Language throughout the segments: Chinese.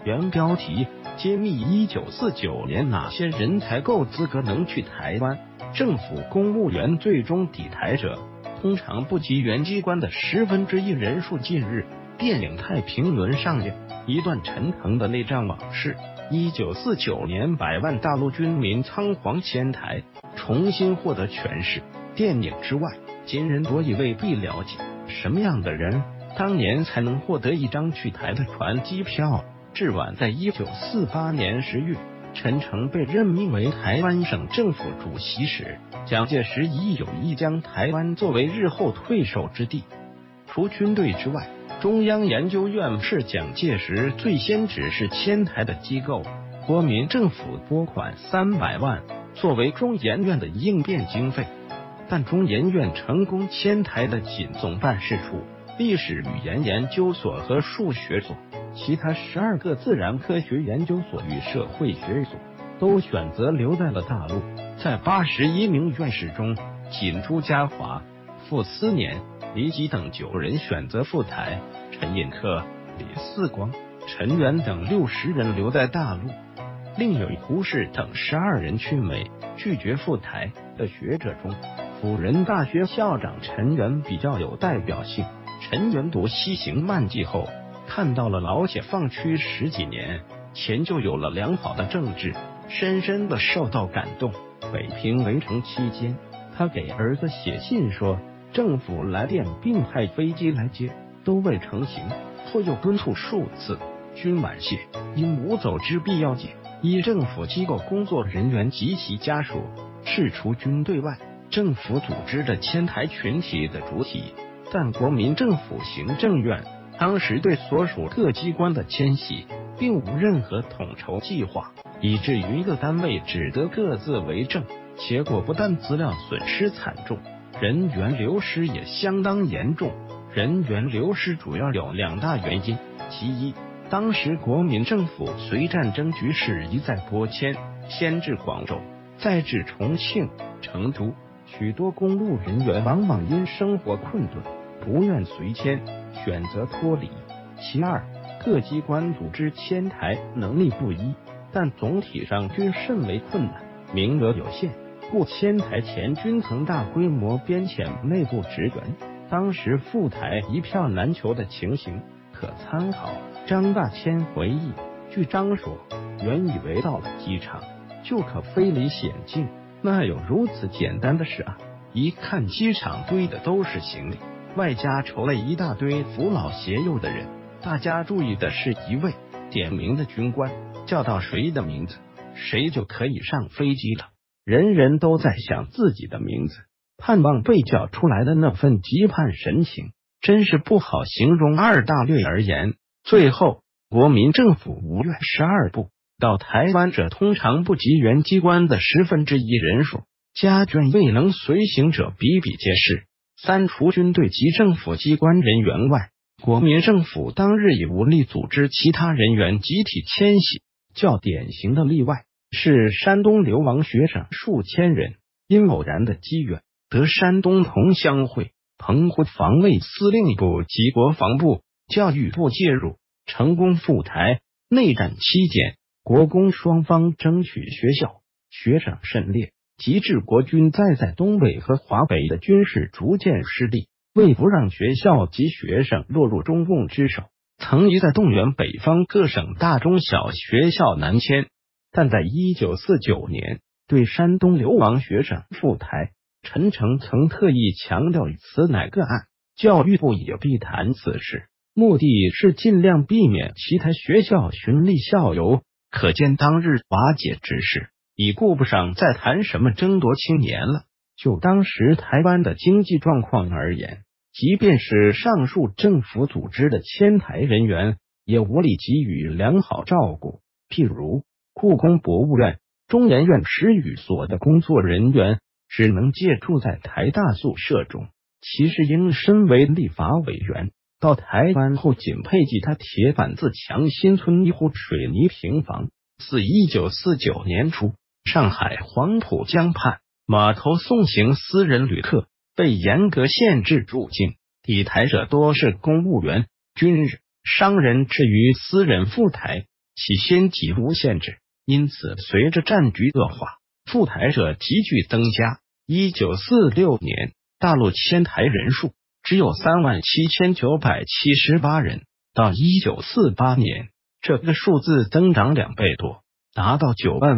原标题：揭秘1949年哪些人才够资格能去台湾？政府公务员最终抵台者，通常不及原机关的1/10人数。近日，电影《太平轮》上映，一段陈诚的内战往事。1949年100万大陆军民仓皇迁台，重新获得权势。电影之外，今人多已未必了解，什么样的人当年才能获得一张去台的船机票？至晚在1948年10月，陈诚被任命为台湾省政府主席时，蒋介石已有意将台湾作为日后退守之地。除军队之外，中央研究院是蒋介石最先指示迁台的机构。国民政府拨款300万作为中研院的应变经费，但中研院成功迁台的仅总办事处、历史语言研究所和数学所，其他12个自然科学研究所与社会学所都选择留在了大陆。在81名院士中，仅朱家骅、傅斯年、李济等9人选择赴台，陈寅恪、李四光、陈元等60人留在大陆，另有胡适等12人去美。拒绝赴台的学者中，辅仁大学校长陈元比较有代表性。陈元读《西行漫记》后，看到了老解放区10几年前就有了良好的政治，深深的受到感动。北平围城期间，他给儿子写信说，政府来电并派飞机来接，都未成行。后又敦促数次，均婉谢，因无走之必要解。依政府机构工作人员及其家属是除军队外政府组织的迁台群体的主体，但国民政府行政院当时对所属各机关的迁徙并无任何统筹计划，以至于各单位只得各自为政，结果不但资料损失惨重，人员流失也相当严重。人员流失主要有2大原因，其一，当时国民政府随战争局势一再拨迁，先至广州，再至重庆、成都，许多公路人员往往因生活困顿，不愿随迁，选择脱离。其二，各机关组织迁台能力不一，但总体上均甚为困难，名额有限，故迁台前均曾大规模编遣内部职员。当时赴台一票难求的情形可参考张大千回忆。据张说，原以为到了机场就可飞离险境，哪有如此简单的事啊？一看机场堆的都是行李，外加筹了一大堆扶老携幼的人。大家注意的是，一位点名的军官叫到谁的名字，谁就可以上飞机了。人人都在想自己的名字，盼望被叫出来的那份急盼神情，真是不好形容。2大略而言，最后国民政府5月12部到台湾者通常不及原机关的1/10人数，家眷未能随行者比比皆是。3除军队及政府机关人员外，国民政府当日已无力组织其他人员集体迁徙。较典型的例外是山东流亡学生数千人，因偶然的机缘得山东同乡会、澎湖防卫司令部及国防部、教育部介入，成功赴台。内战期间，国共双方争取学校，学生甚烈，及至国军在东北和华北的军事逐渐失利，为不让学校及学生落入中共之手，曾一再动员北方各省大中小学校南迁。但在1949年对山东流亡学生赴台，陈诚曾特意强调此乃个案，教育部也必谈此事，目的是尽量避免其他学校寻例校游。可见当日瓦解之势已顾不上再谈什么争夺青年了。就当时台湾的经济状况而言，即便是上述政府组织的迁台人员，也无力给予良好照顾。譬如故宫博物院、中研院史语所的工作人员只能借住在台大宿舍中。其实应身为立法委员，到台湾后仅配给他铁板自强新村一户水泥平房。自1949年初，上海黄浦江畔码头送行私人旅客被严格限制入境，抵台者多是公务员、军人、商人，至于私人赴台， 起先几无限制，因此随着战局恶化，赴台者急剧增加。1946年，大陆迁台人数只有37978人，到1948年，这个数字增长2倍多，达到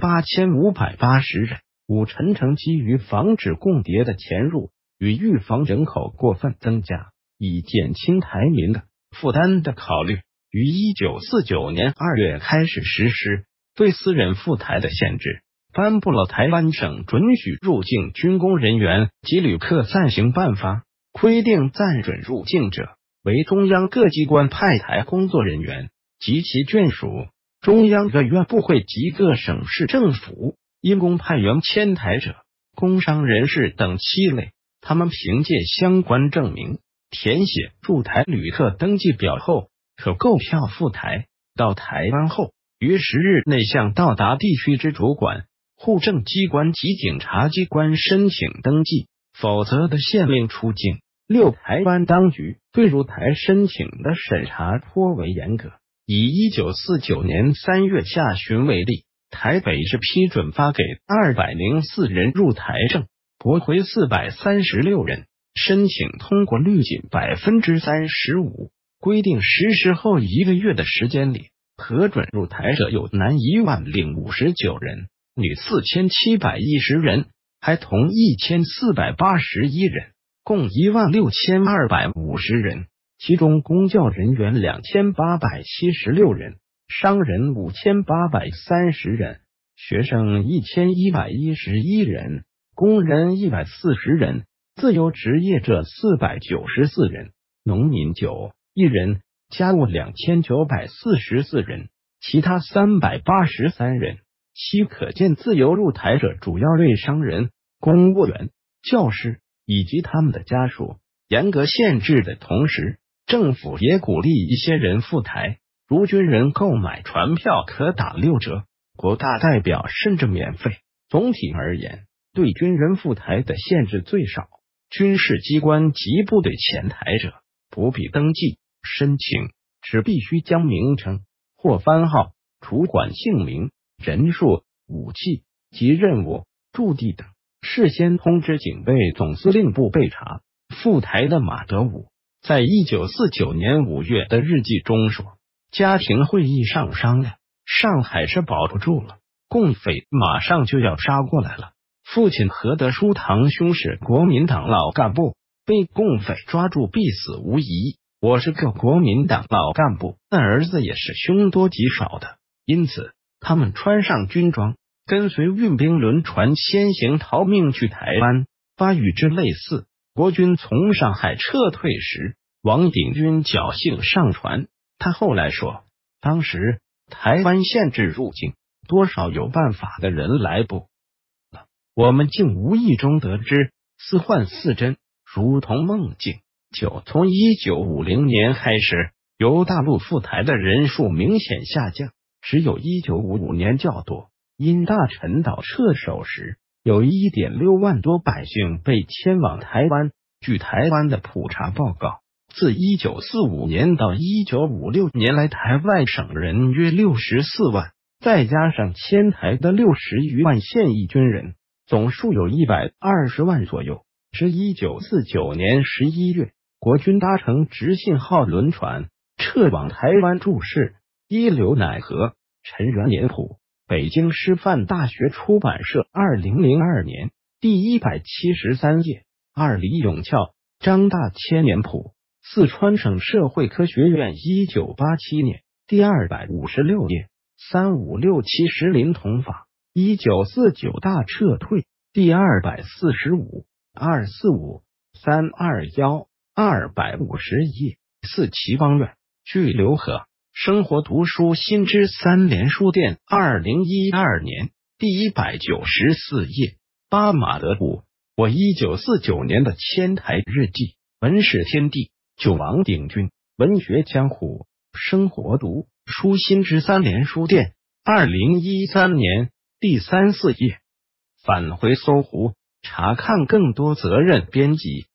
98580人。武陈诚基于防止共谍的潜入与预防人口过分增加，以减轻台民的负担的考虑，于1949年2月开始实施对私人赴台的限制，颁布了《台湾省准许入境军工人员及旅客暂行办法》，规定暂准入境者为中央各机关派台工作人员及其眷属，中央各院部会及各省市政府因公派员迁台者，工商人士等7类，他们凭借相关证明填写驻台旅客登记表后，可购票赴台。到台湾后，于10日内向到达地区之主管、户政机关及警察机关申请登记，否则的限令出境。6台湾当局对入台申请的审查颇为严格。以1949年3月下旬为例，台北市批准发给204人入台证，驳回436人，申请通过率仅35%。规定实施后1个月的时间里，核准入台者有男10059人，女4710人，还童1481人，共16250人。其中公教人员2876人，商人5830人，学生1111人，工人140人，自由职业者494人，农民9人，家务2944人，其他383人。其可见自由入台者主要为商人、公务员、教师以及他们的家属。严格限制的同时，政府也鼓励一些人赴台，如军人购买船票可打6折，国大代表甚至免费。总体而言，对军人赴台的限制最少。军事机关及部队潜台者不必登记申请，只必须将名称或番号、主管姓名、人数、武器及任务、驻地等事先通知警备总司令部备查。赴台的马德武在1949年5月的日记中说，家庭会议上商量，上海是保不住了，共匪马上就要杀过来了。父亲何德书堂兄是国民党老干部，被共匪抓住必死无疑。我是个国民党老干部，但儿子也是凶多吉少的，因此他们穿上军装，跟随运兵轮船先行逃命去台湾。发与之类似。国军从上海撤退时，王鼎钧侥幸上船。他后来说，当时台湾限制入境，多少有办法的人来不了，我们竟无意中得知，似幻似真，如同梦境。从1950年开始，由大陆赴台的人数明显下降，只有1955年较多。因大陈岛撤守时，有 1.6 万多百姓被迁往台湾。据台湾的普查报告，自1945年到1956年来，台湾省人约64万，再加上迁台的60余万现役军人，总数有120万左右。至1949年11月，国军搭乘直信号轮船撤往台湾驻事。一刘乃和、陈元年谱，北京师范大学出版社2002年第173页。2李永翘、张大千年谱，四川省社会科学院1987年第256页。3567石林同法，1949大撤退第245、245、321、250页。四齐邦院，据刘和生活读书新知3联书店2012年第194页。八马德武，我1949年的迁台日记，文史天地，就王鼎钧，文学江湖，生活读书新知3联书店2013年第34页。返回搜狐，查看更多责任编辑。